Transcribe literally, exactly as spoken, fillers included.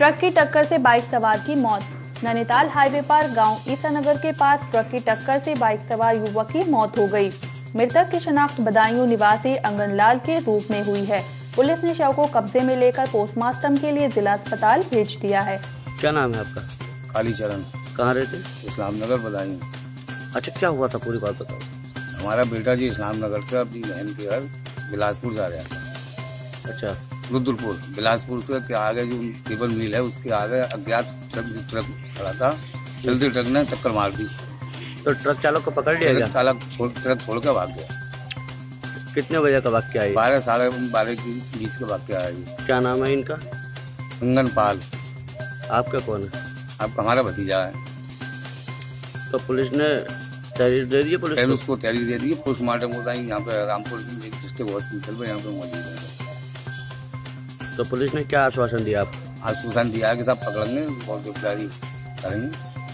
Truck की टक्कर से बाइक सवार की मौत। नैनीताल हाईवे पर गांव ईसानगर के पास ट्रक की टक्कर से बाइक सवार युवक की मौत हो गई। मृतक की शनाख्त बदायूं निवासी अंगनलाल के रूप में हुई है। पुलिस ने शव को कब्जे में लेकर पोस्टमार्टम के लिए जिला अस्पताल भेज दिया है। क्या नाम है आपका? कालीचरण। कहाँ रहते? इस्लामनगर बदायूं। अच्छा, क्या हुआ था, पूरी बात बताओ। हमारा बेटा जी इस्लामनगर से अपनी बहन के घर बिलासपुर जा रहा था। अच्छा, रुद्रपुर बिलासपुर से के आगे जो केबल मिल है उसके आगे अज्ञात ट्रक ट्रक खड़ा था। चलती ट्रक ने टक्कर मार दी तो ट्रक चालक को पकड़ लिया गया? चालक छोड़ ट्रक छोड़ कर भाग गया। कितने बजे का वाक्य है? बारह साढ़े बारह के बीच का वाक्य है जी। क्या नाम है इनका? अंगनपाल। आपका कौन है? आपका हमारा भतीजा है। तो पुलिस ने तहरीर दे दी? पुलिस पहले उसको तहरीर दे दी। पोस्टमार्टम होता है यहाँ पे रामपुर डिस्ट्रिक्ट हॉस्पिटल में, यहाँ पे मौजूद है। तो पुलिस ने क्या आश्वासन दिया आपको? आश्वासन दिया कि सब पकड़ेंगे और गिरफ्तारी करेंगे।